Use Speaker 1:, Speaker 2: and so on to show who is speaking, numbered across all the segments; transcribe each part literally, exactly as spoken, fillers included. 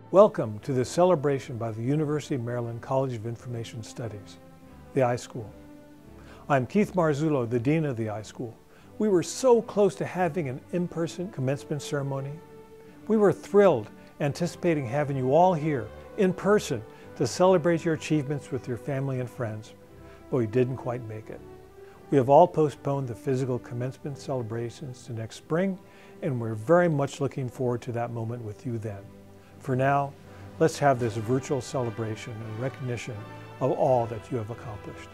Speaker 1: Welcome to this celebration by the University of Maryland College of Information Studies, the iSchool. I'm Keith Marzullo, the Dean of the iSchool. We were so close to having an in-person commencement ceremony. We were thrilled, anticipating having you all here in person to celebrate your achievements with your family and friends, but we didn't quite make it. We have all postponed the physical commencement celebrations to next spring, and we're very much looking forward to that moment with you then. For now, let's have this virtual celebration and recognition of all that you have accomplished.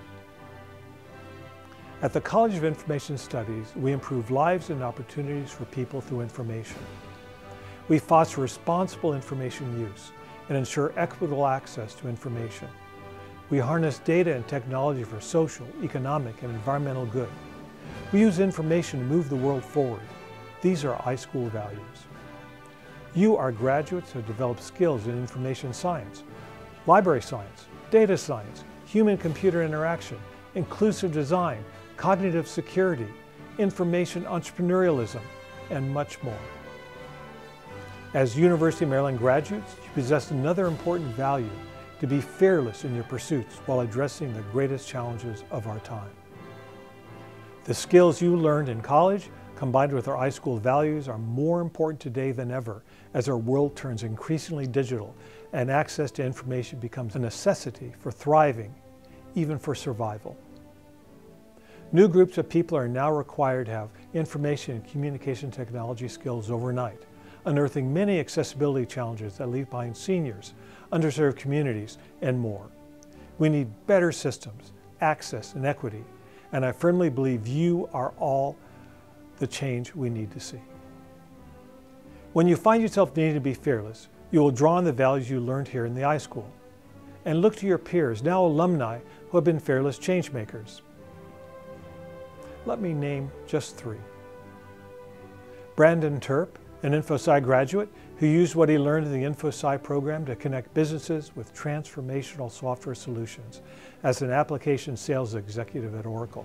Speaker 1: At the College of Information Studies, we improve lives and opportunities for people through information. We foster responsible information use and ensure equitable access to information. We harness data and technology for social, economic, and environmental good. We use information to move the world forward. These are iSchool values. You, our graduates, have developed skills in information science, library science, data science, human-computer interaction, inclusive design, cognitive security, information entrepreneurialism, and much more. As University of Maryland graduates, you possess another important value: to be fearless in your pursuits while addressing the greatest challenges of our time. The skills you learned in college, combined with our iSchool values, are more important today than ever as our world turns increasingly digital and access to information becomes a necessity for thriving, even for survival. New groups of people are now required to have information and communication technology skills overnight, unearthing many accessibility challenges that leave behind seniors, underserved communities, and more. We need better systems, access, and equity, and I firmly believe you are all the change we need to see. When you find yourself needing to be fearless, you will draw on the values you learned here in the iSchool, and look to your peers, now alumni, who have been fearless changemakers. Let me name just three. Brandon Terp, an InfoSci graduate who used what he learned in the InfoSci program to connect businesses with transformational software solutions as an application sales executive at Oracle.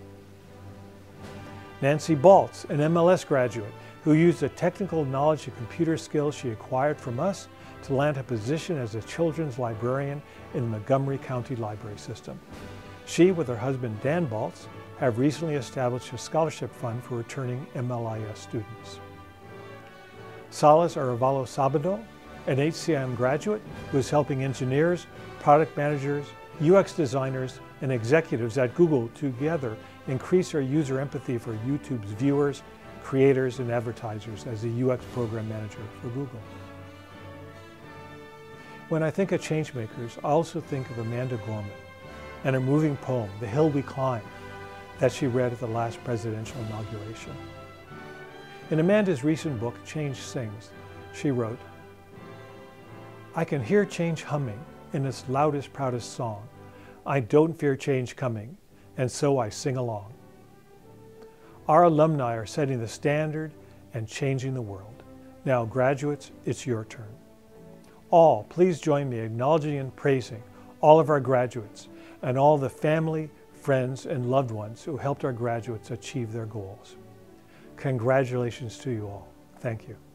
Speaker 1: Nancy Baltz, an M L S graduate who used the technical knowledge and computer skills she acquired from us to land a position as a children's librarian in the Montgomery County Library System. She, with her husband Dan Baltz, have recently established a scholarship fund for returning M L I S students. Salas Arevalo Sabado, an H C I M graduate who is helping engineers, product managers, U X designers, and executives at Google together increase our user empathy for YouTube's viewers, creators, and advertisers as a U X program manager for Google. When I think of changemakers, I also think of Amanda Gorman and her moving poem, The Hill We Climb, that she read at the last presidential inauguration. In Amanda's recent book, Change Sings, she wrote, "I can hear change humming in its loudest, proudest song. I don't fear change coming, and so I sing along." Our alumni are setting the standard and changing the world. Now, graduates, it's your turn. All, please join me acknowledging and praising all of our graduates and all the family, friends, and loved ones who helped our graduates achieve their goals. Congratulations to you all. Thank you.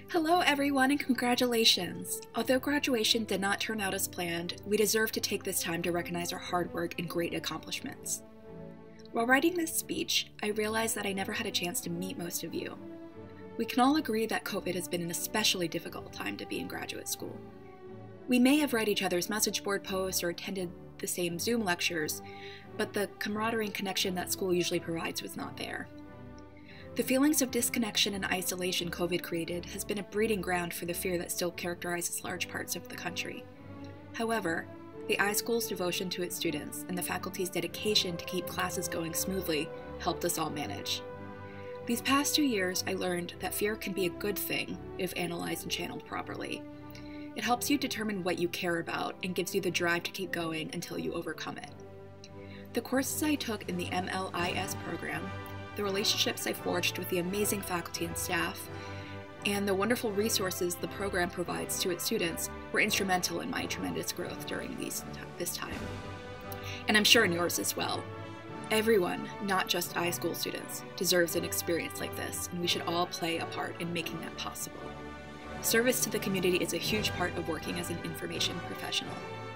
Speaker 2: Hello everyone and congratulations! Although graduation did not turn out as planned, we deserve to take this time to recognize our hard work and great accomplishments. While writing this speech, I realized that I never had a chance to meet most of you. We can all agree that COVID has been an especially difficult time to be in graduate school. We may have read each other's message board posts or attended the same Zoom lectures, but the camaraderie and connection that school usually provides was not there. The feelings of disconnection and isolation COVID created has been a breeding ground for the fear that still characterizes large parts of the country. However, the iSchool's devotion to its students and the faculty's dedication to keep classes going smoothly helped us all manage. These past two years, I learned that fear can be a good thing if analyzed and channeled properly. It helps you determine what you care about and gives you the drive to keep going until you overcome it. The courses I took in the M L I S program, the relationships I forged with the amazing faculty and staff, and the wonderful resources the program provides to its students were instrumental in my tremendous growth during these, this time. And I'm sure in yours as well. Everyone, not just iSchool students, deserves an experience like this, and we should all play a part in making that possible. Service to the community is a huge part of working as an information professional.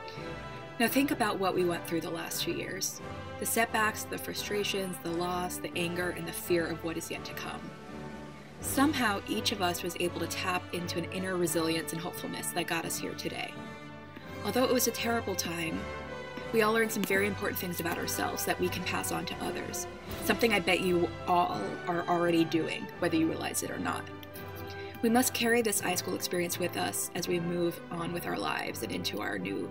Speaker 2: Now think about what we went through the last two years. The setbacks, the frustrations, the loss, the anger, and the fear of what is yet to come. Somehow, each of us was able to tap into an inner resilience and hopefulness that got us here today. Although it was a terrible time, we all learned some very important things about ourselves that we can pass on to others, something I bet you all are already doing, whether you realize it or not. We must carry this iSchool experience with us as we move on with our lives and into our new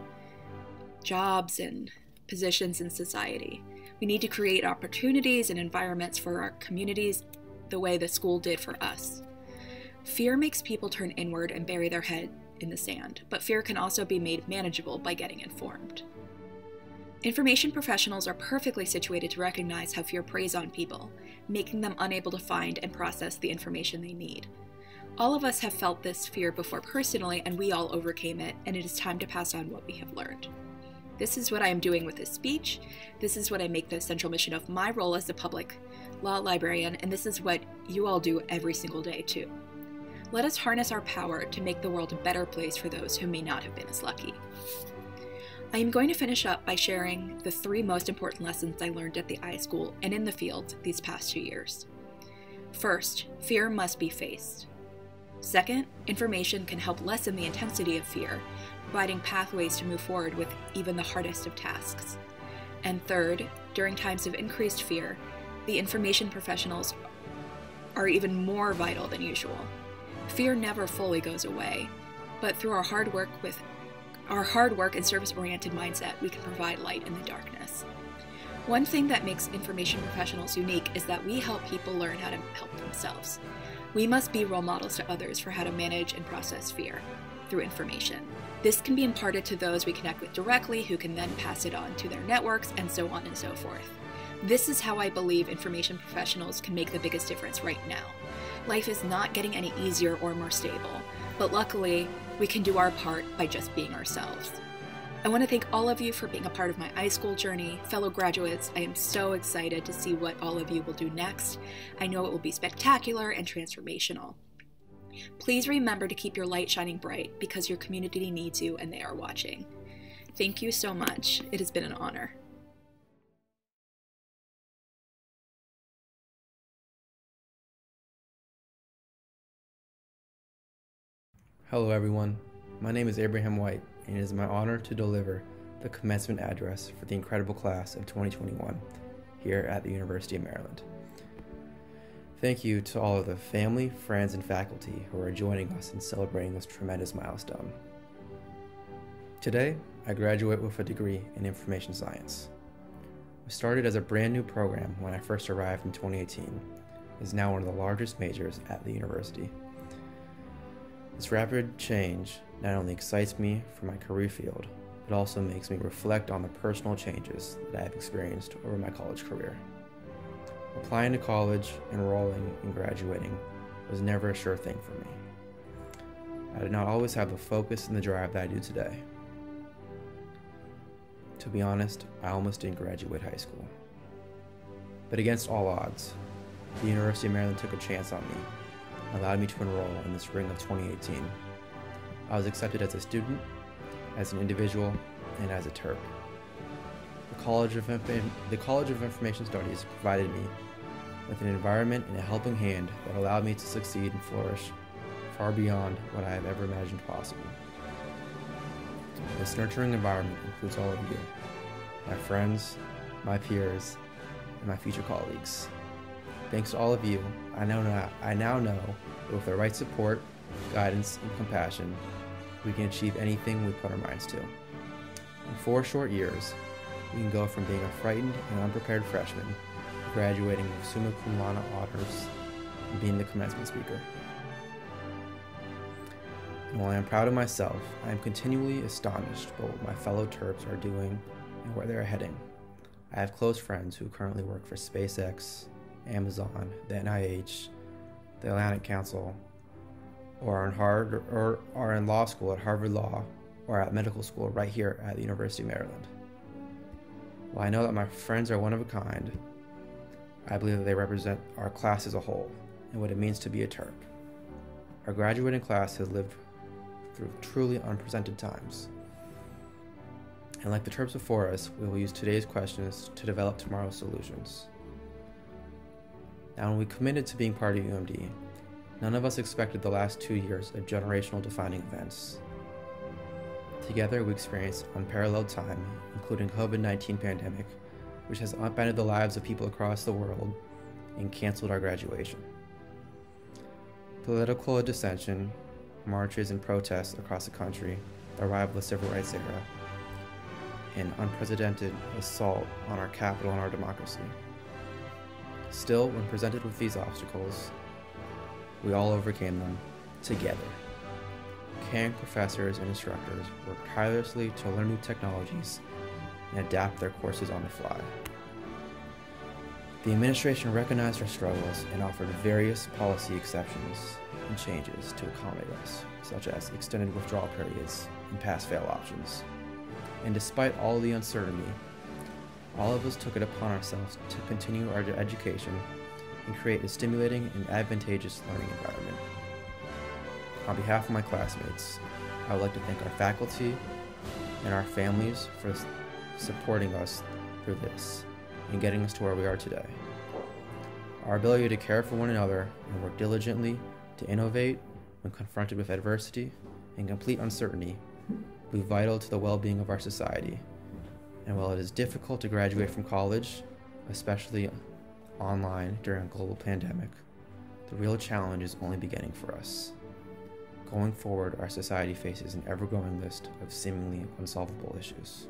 Speaker 2: jobs and positions in society. We need to create opportunities and environments for our communities the way the school did for us. Fear makes people turn inward and bury their head in the sand, but fear can also be made manageable by getting informed. Information professionals are perfectly situated to recognize how fear preys on people, making them unable to find and process the information they need. All of us have felt this fear before personally, and we all overcame it, and it is time to pass on what we have learned. This is what I am doing with this speech. This is what I make the central mission of my role as a public law librarian, and this is what you all do every single day too. Let us harness our power to make the world a better place for those who may not have been as lucky. I am going to finish up by sharing the three most important lessons I learned at the iSchool and in the field these past two years. First, fear must be faced. Second, information can help lessen the intensity of fear, providing pathways to move forward with even the hardest of tasks. And third, during times of increased fear, the information professionals are even more vital than usual. Fear never fully goes away, but through our hard work with our hard work and service-oriented mindset, we can provide light in the darkness. One thing that makes information professionals unique is that we help people learn how to help themselves. We must be role models to others for how to manage and process fear through information. This can be imparted to those we connect with directly, who can then pass it on to their networks, and so on and so forth. This is how I believe information professionals can make the biggest difference right now. Life is not getting any easier or more stable, but luckily, we can do our part by just being ourselves. I want to thank all of you for being a part of my iSchool journey. Fellow graduates, I am so excited to see what all of you will do next. I know it will be spectacular and transformational. Please remember to keep your light shining bright because your community needs you and they are watching. Thank you so much. It has been an honor.
Speaker 3: Hello everyone, my name is Abraham White, and it is my honor to deliver the commencement address for the incredible class of twenty twenty-one here at the University of Maryland. Thank you to all of the family, friends, and faculty who are joining us in celebrating this tremendous milestone. Today, I graduate with a degree in information science. It started as a brand new program when I first arrived in twenty eighteen. It is now one of the largest majors at the university. This rapid change not only excites me for my career field, but also makes me reflect on the personal changes that I have experienced over my college career. Applying to college, enrolling, and graduating was never a sure thing for me. I did not always have the focus and the drive that I do today. To be honest, I almost didn't graduate high school. But against all odds, the University of Maryland took a chance on me and allowed me to enroll in the spring of twenty eighteen. I was accepted as a student, as an individual, and as a Terp. The College of, Inf- the College of Information Studies provided me with an environment and a helping hand that allowed me to succeed and flourish far beyond what I have ever imagined possible. This nurturing environment includes all of you, my friends, my peers, and my future colleagues. Thanks to all of you, I now know, I now know that with the right support, guidance, and compassion, we can achieve anything we put our minds to. In four short years, we can go from being a frightened and unprepared freshman to graduating with summa cum laude honors and being the commencement speaker. And while I am proud of myself, I am continually astonished by what my fellow Terps are doing and where they are heading. I have close friends who currently work for SpaceX, Amazon, the N I H, the Atlantic Council, or are in hard or are in law school at Harvard Law or at medical school right here at the University of Maryland. While I know that my friends are one of a kind, I believe that they represent our class as a whole and what it means to be a Terp. Our graduating class has lived through truly unprecedented times. And like the Terps before us, we will use today's questions to develop tomorrow's solutions. Now, when we committed to being part of U M D, none of us expected the last two years of generational defining events. Together, we experienced unparalleled time, including COVID nineteen pandemic, which has upended the lives of people across the world and canceled our graduation. Political dissension, marches and protests across the country, the arrival of the civil rights era, and unprecedented assault on our capital and our democracy. Still, when presented with these obstacles, we all overcame them together. Caring professors and instructors worked tirelessly to learn new technologies and adapt their courses on the fly. The administration recognized our struggles and offered various policy exceptions and changes to accommodate us, such as extended withdrawal periods and pass-fail options. And despite all the uncertainty, all of us took it upon ourselves to continue our education and create a stimulating and advantageous learning environment. On behalf of my classmates, I would like to thank our faculty and our families for supporting us through this and getting us to where we are today. Our ability to care for one another and work diligently to innovate when confronted with adversity and complete uncertainty will be vital to the well-being of our society. And while it is difficult to graduate from college, especially online during a global pandemic, the real challenge is only beginning for us. Going forward, our society faces an ever-growing list of seemingly unsolvable issues.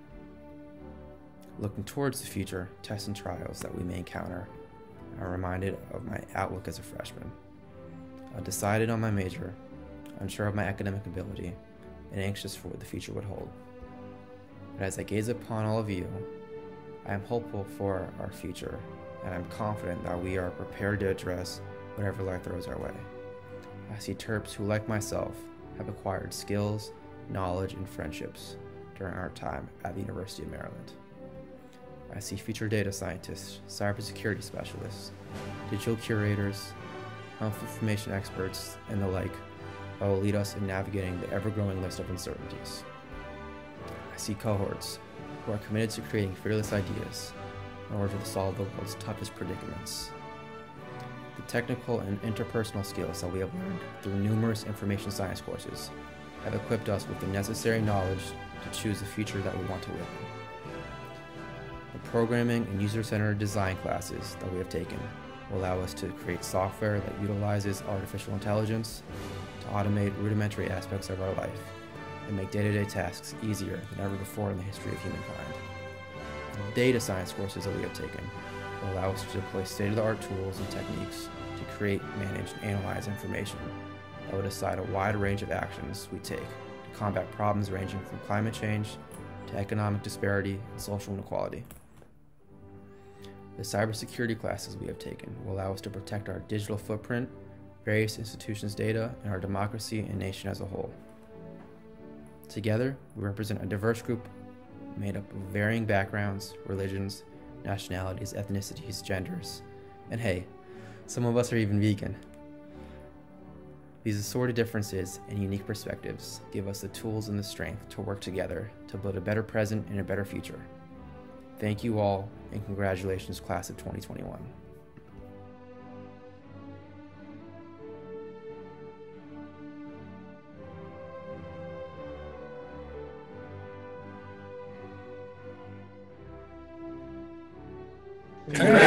Speaker 3: Looking towards the future tests and trials that we may encounter, I'm reminded of my outlook as a freshman. Undecided on my major, unsure of my academic ability, and anxious for what the future would hold. But as I gaze upon all of you, I am hopeful for our future, and I'm confident that we are prepared to address whatever life throws our way. I see Terps who, like myself, have acquired skills, knowledge, and friendships during our time at the University of Maryland. I see future data scientists, cybersecurity specialists, digital curators, health information experts, and the like that will lead us in navigating the ever-growing list of uncertainties. I see cohorts who are committed to creating fearless ideas in order to solve the world's toughest predicaments. The technical and interpersonal skills that we have learned through numerous information science courses have equipped us with the necessary knowledge to choose the future that we want to live in. The programming and user-centered design classes that we have taken will allow us to create software that utilizes artificial intelligence to automate rudimentary aspects of our life and make day-to-day tasks easier than ever before in the history of humankind. The data science courses that we have taken will allow us to deploy state-of-the-art tools and techniques to create, manage, and analyze information that will decide a wide range of actions we take to combat problems ranging from climate change to economic disparity and social inequality. The cybersecurity classes we have taken will allow us to protect our digital footprint, various institutions' data, and our democracy and nation as a whole. Together, we represent a diverse group made up of varying backgrounds, religions, nationalities, ethnicities, genders, and hey, some of us are even vegan. These assorted differences and unique perspectives give us the tools and the strength to work together to build a better present and a better future. Thank you all, and congratulations, class of twenty twenty-one.
Speaker 4: Congratulations.